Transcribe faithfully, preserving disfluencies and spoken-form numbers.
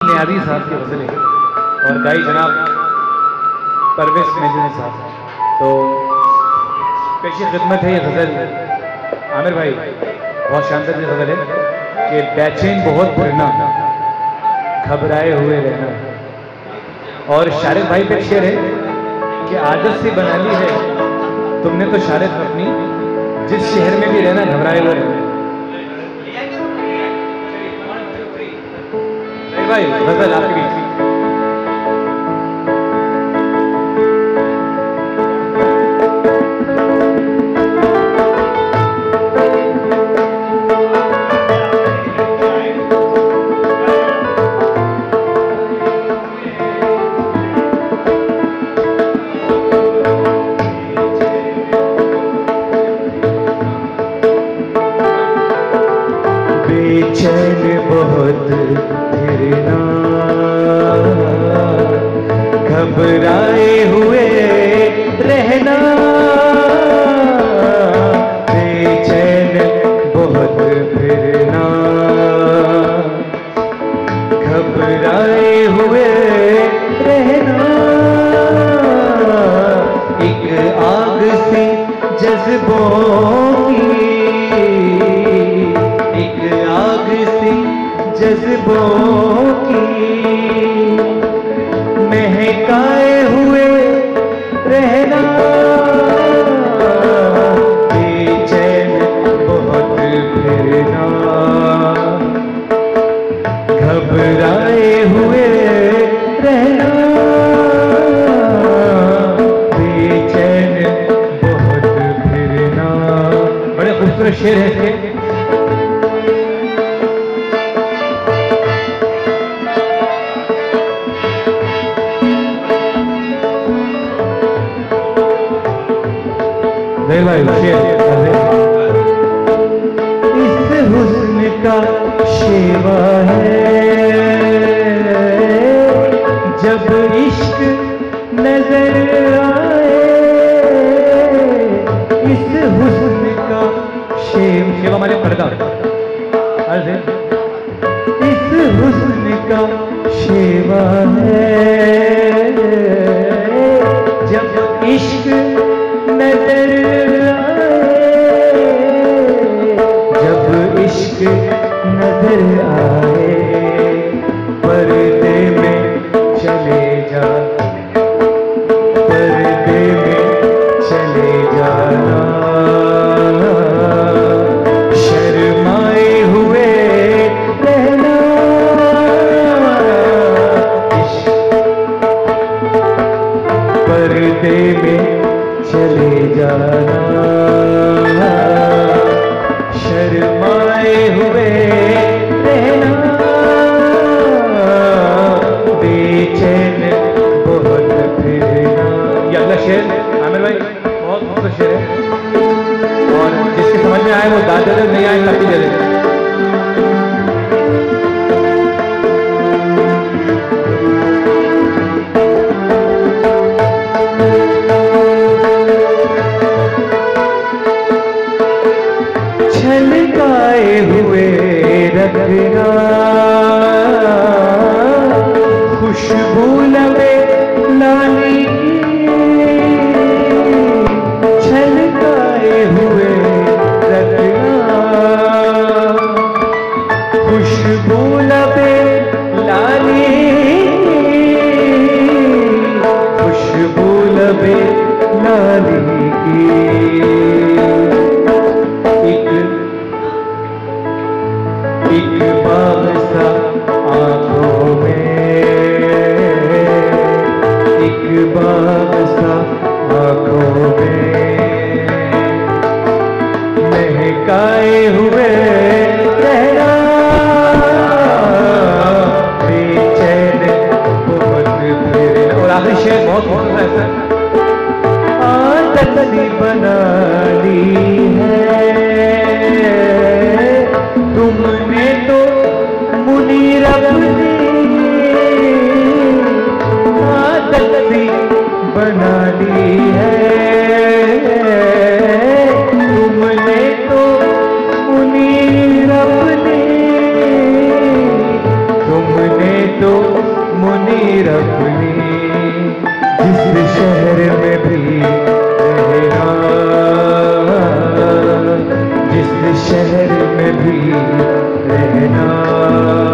नियाज़ी साहब की गज़ल है और गाई जनाब परवेज़ मेजर साहब। तो पेशी खिदमत है ये गज़ल आमिर भाई, बहुत शानदार ये गज़ल है कि बेचैन बहुत फिरना, घबराए हुए रहना। और शारिक भाई पे शेर है कि आदत से बना ली है तुमने तो शारिक अपनी, जिस शहर में भी रहना घबराए हुए रहना। भाई गज़ल आपके बीच। बेचैन बहुत फिरना, घबराए हुए रहना। बेचैन बहुत फिरना, घबराए हुए रहना। एक आग सी जज्बों की, आग सी जज्बों की, महकाए हुए रहना। बेचैन बहुत फिरना, घबराए हुए रहना। बेचैन बहुत फिरना। बड़े खूबसूरत शेर है इसके। इस हुस्न का शेवा है जब इश्क नजर आए। इस हुस्न का शेव शेवा हमारे पर्दा। इस हुस्न का शेवा है जब इश्क नजर आए। जब इश्क नजर आए पर्दे में चले जा, पर्दे में चले जाना। शर्माए हुए रहना। पर्दे में चले जाना। शर्माए हुए रहना। बेचैन बहुत फिरना। ये अगला शेर आमिर भाई बहुत खूबसूरत शेर है और जिसके समझ में आए वो दादा दे, नहीं आए काफी दे दे। छलकाए हुए रखना, खुशबू लबे लाली की। छलकाए हुए रखना, खुशबू लबे लाली। खुशबू लबे लाली की। एक बाग सा आँखों में, एक बाग सा आँखों में, महकाए हुए रहना। बेचैन बहुत फिरना। और आखिरी शेर बहुत खूबसूरत है। आदत सी बना ली है तुमने तो मुनीर अपनी। आदत सी बना ली है तुमने तो मुनीर अपनी। तुमने तो अपनी जिस शहर में भी रहना, जिस शहर में भी रहना।